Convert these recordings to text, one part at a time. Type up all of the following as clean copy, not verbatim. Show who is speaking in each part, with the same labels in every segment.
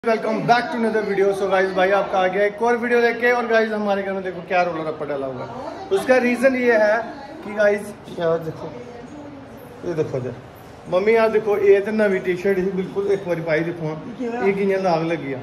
Speaker 1: Welcome back to another video. So guys भाई आपका आ गया एक और वीडियो लेके। और गाइस हमारे घर में देखो क्या रोला रप्पा डाला हुआ है। उसका रीज़न ये है कि गाइस क्या देखो, ये देखो इधर मम्मी यार देखो ये तो नवी टी शर्ट ही बिल्कुल एक बार पाई देखो ये कि'यां दाग लगी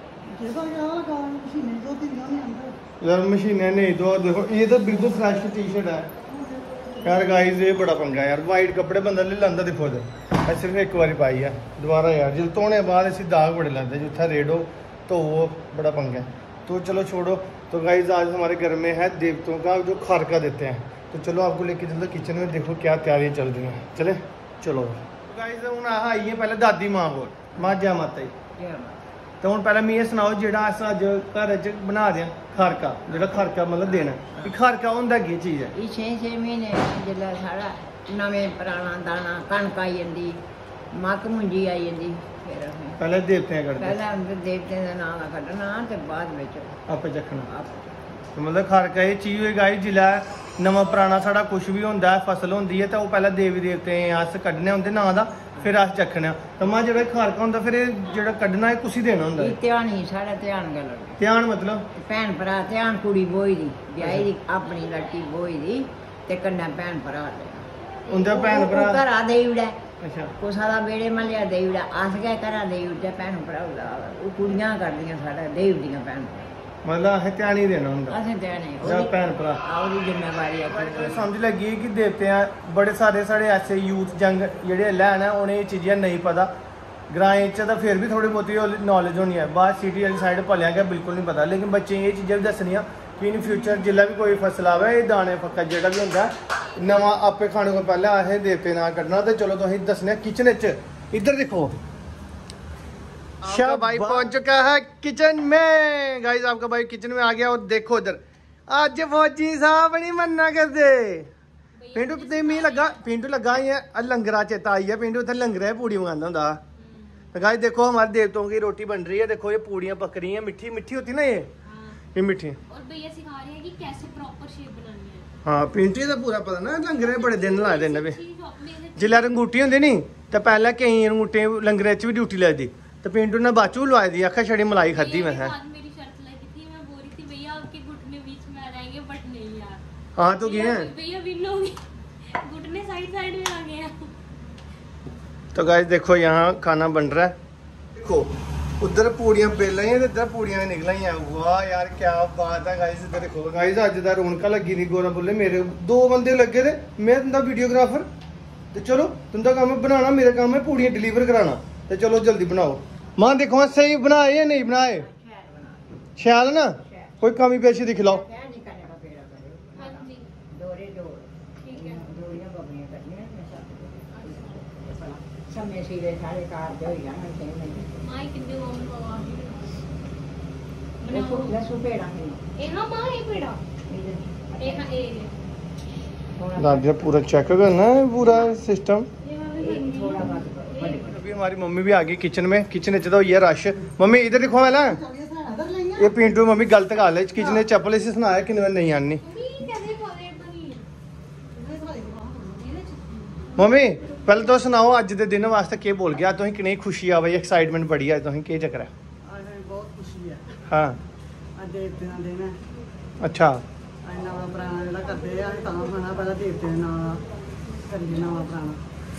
Speaker 1: यार मशीनें नहीं तो देखो ये तो बिल्कुल फ्रेश टी शर्ट है यार। गाइस ये बड़ा पंगा है यार, वाइट कपड़े बंदा ले लांदा देखो इधर सिर्फ एक बार पाई है दोबारा यार जो धोने बाद ऐसे दाग बड़े लाते जितना रेड हो तो वो बड़ा पंगा है। तो चलो छोड़ो। तो गाइस आज हमारे घर में है देवताओं का जो खारका देते हैं, तो चलो आपको लेके चलते किचन में, देखो क्या तैयारियां चल रही हैं। चले चलो। तो गाइस हूँ आई है पहले दादी माँ को माँ जय माता जी। तो हूँ पहले मैं सनाओ जो अस अज घर च बना रहे खारका, जो खारका मतलब देना खारका होंदा की चीज़ है?
Speaker 2: 6 महीने जिसलै साढ़ा नवें पराना दाना कनक आई जंदी, मक्क मुंजी आई जंदी, फिर
Speaker 1: पहले देवते
Speaker 2: पहले देवते का नाम कड्ढना ते बाद विच
Speaker 1: आपे चखना। मतलब खारका ये चीज़ होई गाई जिसलै नवा पराना साढ़ा कुछ भी होंदा है फसल होंदी है तो वो पहले देवी देवते अस कड्ढने होंदे नां दा, फिर अस चखने। तो मां जो खारका होंदा फिर जो कड्ढना है कुसी देना होंदा?
Speaker 2: ध्यान ही साढ़ा ध्यान गल
Speaker 1: ध्यान मतलब
Speaker 2: भैन भरा ध्यान कुड़ी बोई दी ब्याही दी अपनी लड़की बोई दी ते कन्नै भैन भरा
Speaker 1: उंदा भैन भरा
Speaker 2: घरा देई ओड़े।
Speaker 1: अच्छा
Speaker 2: कुसा दा बेड़े म्हल्ले देई ओड़े, अस गै घरा देई ओड़दे भैन भरा ओह् कुड़ियां करदियां साढ़े देई ओड़दियां भैन
Speaker 1: मतलब असें ध्यान ही देना होंदा,
Speaker 2: असें ध्यान
Speaker 1: भैन भरा
Speaker 2: ओह्दी जिम्मेवारी है।
Speaker 1: समझ लगी कि देवते बड़े सारे साढ़े ऐसे यूथ जंग जेह्ड़े लैन है उ'नें एह् चीज़ां नहीं पता। ग्राएं च तो फिर भी थोड़ी बहुती नॉलेज होनी है, बाहर सिटी वाली साइड भलेआं गै बिल्कुल नहीं पता। लेकिन बच्चें गी एह् चीज़ां भी दस्सनियां कि इन फ्यूचर जिसलै भी कोई फसल आवे एह् दाने फक्का जेह्ड़ा भी होंदा नवां आपे खाने को पैह्लें असें देवते नां कड्ढना। तो चलो तुसें दस्सने किचन च इधर देखो आपका भाई पहुंच चुका है किचन में। गाइस आपका भाई किचन में आ गया और देखो इधर आज फौजी साहब नहीं मन्ना कर दे पिंडू ते मी लगा पिंडू लगा ही है लंगरा चेता आई है पिंडू इधर लंगरे पूड़ी मंगाना होंदा। तो गाइस देखो हमारे देवताओं की रोटी बन रही है, देखो ये पूड़ियाँ पक रही हैं, मीठी मीठी होती ना ये मीठी। और भैया सिखा रहे हैं कि कैसे प्रॉपर शेप बनानी है। हाँ पिंटू का पूरा पता ना, लंगरे बड़े दिन लाए दे ने जिसलै रंगूटी होंदी नी तो पहले केईं रंगूटे लंगरे च भी ड्यूटी लगदी तो पिंटू ने बाद चू लवाई दी आखा छड़ी मलाई खाधी मैं है। हाँ तो गए तो गाइस देखो यहाँ खाना बन रहा है। देखो उधर पूड़ियां बेल रही हैं इधर पूड़ियां निकल रही हैं। वाह यार क्या बात है गाइस। इधर देखो गाइस अज दा रौनक लगी दी। गोरा बोले मेरे 2 बंदे लगे थे, मैं तुंदा वीडियोग्राफर तो चलो तुंदा काम है बनाना, मेरा काम है पूड़ियां डिलीवर कराना। तो चलो जल्दी बनाओ। मां देखो सही बनाए या नहीं बनाए? शैल ना, कोई कमी पेशी दिख लो। दादी पूरा चेक करना है पूरा सिस्टम। अभी हमारी मम्मी भी आ गई किचन में। किचन च तो ये रश। मम्मी इधर देखो पहला ये पिंटू मम्मी गलत गल है किचन चप्पल इसी सनाया कि नहीं आनी। मम्मी पहले तो सुनाओ अज के दिन वास्ते क्या बोल गया तुम कितनी खुशी आ भाई एक्साइटमेंट बड़ी है तुम क्या चक्कर है?
Speaker 3: बहुत खुशी है।
Speaker 1: हाँ
Speaker 3: देवते का दिन है।
Speaker 1: अच्छा
Speaker 3: नवा पुराना जो करते हैं खाना पहले देवते नाम करिए नवा पुराना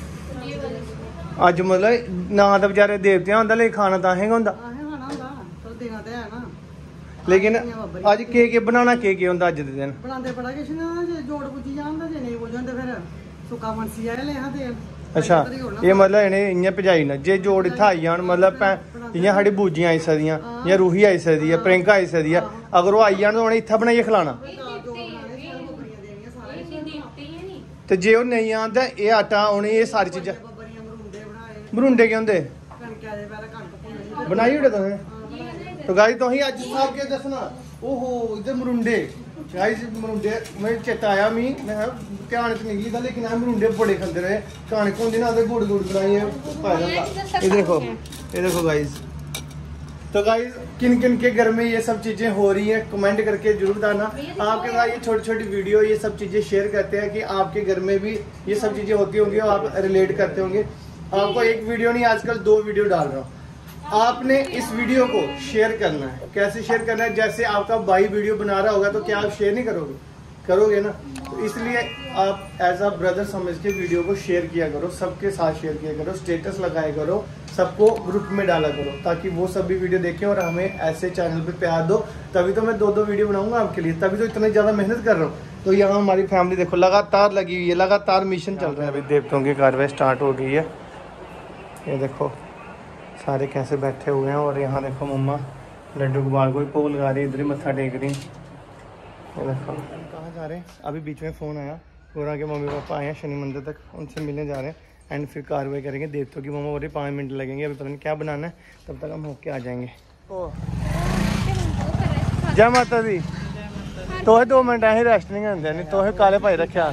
Speaker 1: अज मतलब ना तो बेचारे देवते होंदा लेकिन खाना तो असें होंदा
Speaker 3: देना तो है ना।
Speaker 1: लेकिन अज के बनाना के होंदा अज दे दिन?
Speaker 3: बनाते बड़ा किश जोड़ पुज्जी जान जे नहीं पुज्जन तो फिर सुक्का मनसी आए ले देन।
Speaker 1: अच्छा ये मतलब इन्हें इ'यां भजाई ना जे जोड़ इत्थै आई जान मतलब जियां साढ़ी बूजियां आई सकदियां जां रूही आई सकदी है प्रियंका आई सकदी है, अगर वो आई जान तो उ'नें इत्थै बनाइयै खिलाना। ते जे ओह् नहीं आन ते एह् आटा उ'नें एह् सारी चीजां मरूंडे केह् होंदे बनाई ओड़े तुसें? तो गाइस तुसें अज्ज साहब केह् दस्सना? ओहो इधर मरूंडे गाइस मरूंडे मैं चेता आया मी मैं ध्यान च निकली था लेकिन अस मरूंडे बड़े खंदे रहे। कनक होंदी ना गुड़ गुड़ बनाइयै पाया जांदा। ये देखो गाइस। तो गाइस किन किन के घर में ये सब चीज़ें हो रही हैं कमेंट करके जरूर बताना। आपके साथ ये छोटी छोटी वीडियो ये सब चीज़ें शेयर करते हैं कि आपके घर में भी ये सब चीज़ें होती होंगी और आप रिलेट करते होंगे। आपको एक वीडियो नहीं आजकल 2 वीडियो डाल रहा हूँ। आपने इस वीडियो को शेयर करना है। कैसे शेयर करना है? जैसे आपका भाई वीडियो बना रहा होगा तो क्या आप शेयर नहीं करोगे? करोगे ना। तो इसलिए आप एज अ ब्रदर समझ के वीडियो को शेयर किया करो, सबके साथ शेयर किया करो, स्टेटस लगाया करो, सबको ग्रुप में डाला करो, ताकि वो सब भी वीडियो देखें और हमें ऐसे चैनल पे प्यार दो। तभी तो मैं 2-2 वीडियो बनाऊंगा आपके लिए, तभी तो इतनी ज़्यादा मेहनत कर रहा हूँ। तो यहाँ हमारी फैमिली देखो लगातार लगी हुई है, लगातार मिशन चल रहा है। अभी देवताओं की कार्रवाई स्टार्ट हो गई है। ये देखो सारे कैसे बैठे हुए हैं। और यहाँ देखो मम्मा लड्डू गोपाल को पोल लगा रही, इधर ही मत्था टेक रही। ये देखो कहाँ जा रहे हैं? अभी बीच में फ़ोन आया, गोरा के मम्मी पापा आए हैं शनि मंदिर तक, उनसे मिलने जा रहे हैं एंड फिर कार्रवाई करेंगे। देवताओं की मम्मा बोल रही 5 मिनट लगेंगे, अभी पता नहीं क्या बनाना है, तब तक हम होके आ जाएंगे। जय माता दी। तो है 2 मिनट ऐसे रेस्ट नहीं करते, नहीं तो है काले भाई रखा।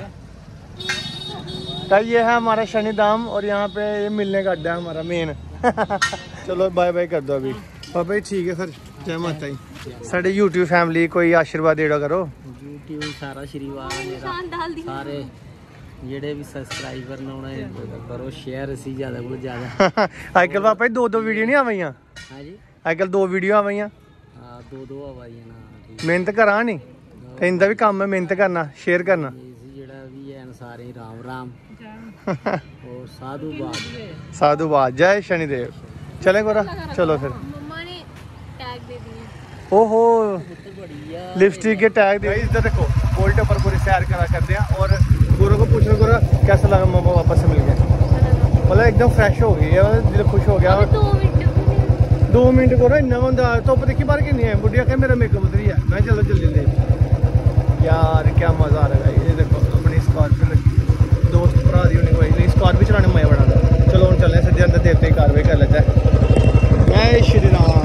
Speaker 1: ये है हमारा शनि धाम और यहाँ पे ये मिलने का अड्डा है हमारा मेन। चलो बाय बाय कर दो अभी पापा जी। ठीक है फिर, जय माता जी। साढ़े यूट्यूब फैमिली कोई आशीर्वाद देड़ा करो।
Speaker 4: यूट्यूब सारा आशीर्वाद मेरा, सारे जेडे भी सब्सक्राइबर ने उन्हें करो शेयर, असी ज्यादा को ज्यादा।
Speaker 1: आजकल पापा जी 2-2 वीडियो नहीं आवाइया?
Speaker 4: हां जी
Speaker 1: आजकल 2 वीडियो आवाइया।
Speaker 4: हां 2 आवाइया ना। ठीक
Speaker 1: मेहनत करा नहीं ते इंदा भी काम है मेहनत करना, शेयर करना।
Speaker 4: जेड़ा भी है सारे राम राम और
Speaker 1: साधुवाद। जय शनिदेव। चले गोरा चलो फिर।
Speaker 5: मम्मा ने टैग दे दिए।
Speaker 1: ओहो लिपस्टिक के टैग दे। इधर देखो गोल्ड पर पूरी सैर करा करते हैं और गोरा को पूछना गोरा कैसा लगा मम्मा वापस से मिल गए? मतलब एकदम फ्रेश हो गई है, दिल खुश हो गया। 2 मिनट गोरा इन्ना बंदा धुप्प देखी बाहर किन्नी है। बुढ़िया कह मेरा मेकअप उतरी है। मैं चलो जल्दी यार क्या मजा आ रहा है। ये देखो अपनी स्कॉर्पियो लगी, दोस्त भरा दी उन्हें कोई स्कॉर्पियो चलाने में मजा बड़ा आता। चलो हम चले सीधे अंदर देवते की कार्रवाई कर लेते हैं। जय श्री राम।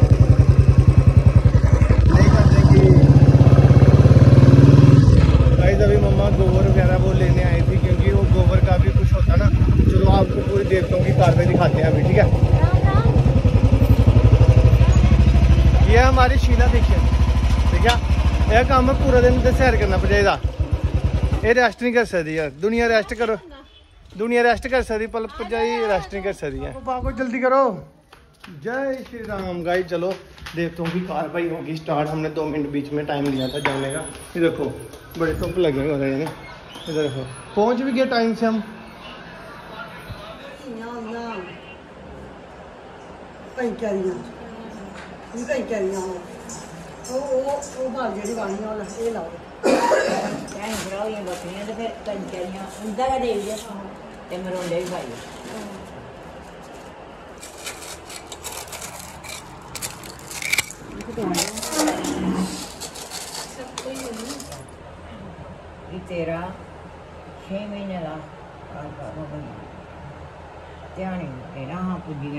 Speaker 1: अभी मम्मा गोबर वगैरह वो लेने आई थी, क्योंकि वो गोबर का भी कुछ होता ना। चलो आपको पूरी देवताओं की कार्रवाई दिखाते हैं अभी, ठीक है? ये हमारी शीला दीक्षित, ठीक है? यह काम है पूरा दिन सैर करना पड़ेगा। ये रेस्ट नहीं कर सकती यार, दुनिया रेस्ट करो, दुनिया रेस्ट कर सकती पर भरजाई रेस्ट नहीं कर सकती है। बाबा जल्दी करो। जय श्री राम। गाइस चलो देवताओं की कार्रवाई होगी स्टार्ट। हमने 2 मिनट बीच में टाइम लिया था जाने का। ये देखो बड़े धुप लगे हो रहे हैं। इधर देखो पहुंच भी गए टाइम से हम।
Speaker 2: तेरा 6 महीने का ध्यान तेरा हाँ पुजी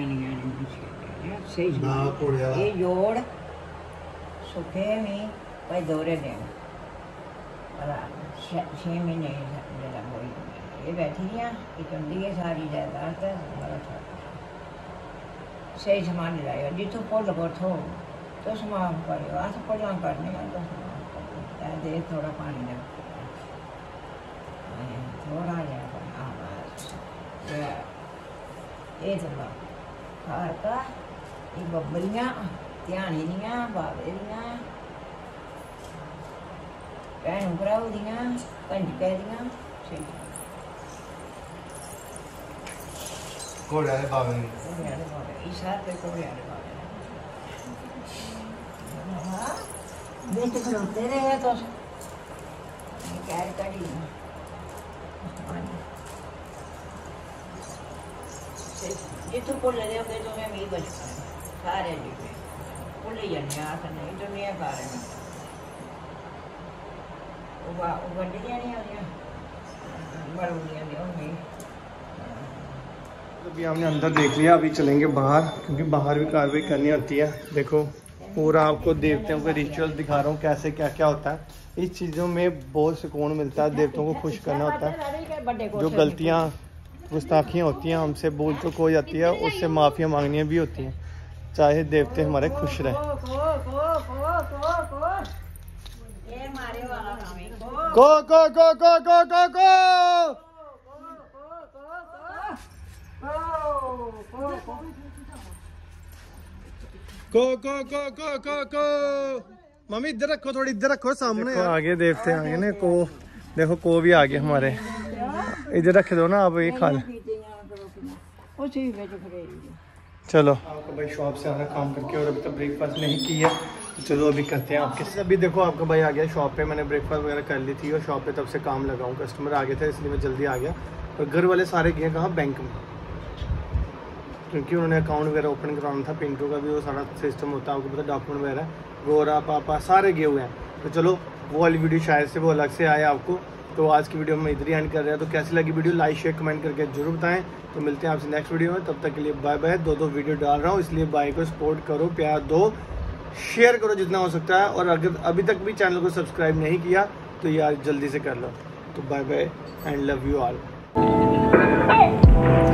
Speaker 2: ये जोड़ सुखे में भाई दौरे देना 6 महीने ये बैठी हैं कि चंडी है सारी जायदाद सही समान लाए जितों पुल को तो समाप्त करो। अस पुल्ला करने दे थोड़ा पानी दे थोड़ा ये चलो घर का ये बब्बलियाँ ध्यानी दियाँ बाबे दियाँ भैन भराऊ दियाँ कंजके दियां
Speaker 1: घोड़े वाले बाबे
Speaker 2: इस हाथ पे घोड़े वाले बाबे बेटे खड़ोते रहे तो कैर कड़ी जितों पुल ले तो मैं भी बचपन सारे लिखे पुल जाने आस नहीं तो नहीं कारण
Speaker 1: अभी हमने अंदर देख लिया, अभी चलेंगे बाहर क्योंकि बाहर भी कार्रवाई करनी होती है। देखो पूरा आपको देवताओं का रिचुअल दिखा रहा हूँ कैसे क्या क्या होता है। इस चीज़ों में बहुत सुकून मिलता है, देवताओं को खुश करना होता है। जो गलतियाँ गुस्ताखियाँ होती हैं हमसे भूल चूक हो जाती है उससे माफ़िया मांगनियाँ भी होती हैं, चाहे देवते हमारे खुश रहे। को को को को को को को को मम्मी इधर रखो, थोड़ी इधर रखो सामने। आगे देवते आगे ने को, देखो को भी आ गए हमारे, इधर रख दो ना आप, ये खा ले। चलो आपका भाई शॉप से आना काम करके, और अभी तक ब्रेकफास्ट नहीं किया, तो चलो अभी करते हैं आपके। अभी देखो आपका भाई आ गया शॉप पे, मैंने ब्रेकफास्ट वगैरह कर ली थी और शॉप पे तब से काम लगा हूँ। कस्टमर आ गए थे इसलिए मैं जल्दी आ गया, और घर वाले सारे गए कहाँ, बैंक में, क्योंकि उन्होंने अकाउंट वगैरह ओपन कराना था। पिंटू का भी वो सारा सिस्टम होता है, आपको पता, डॉक्यूमेंट वगैरह। गोरा पापा सारे गए हुए हैं। तो चलो वो वाली वीडियो शायद से वो अलग से आया आपको। तो आज की वीडियो में इधर ही एंड कर रहे हैं। तो कैसी लगी वीडियो, लाइक शेयर कमेंट करके जरूर बताएं। तो मिलते हैं आपसे नेक्स्ट वीडियो में, तब तक के लिए बाय बाय। दो वीडियो डाल रहा हूँ, इसलिए बाय को सपोर्ट करो, प्यार दो, शेयर करो जितना हो सकता है। और अगर अभी तक भी चैनल को सब्सक्राइब नहीं किया तो यार जल्दी से कर लो। तो bye bye and love you all.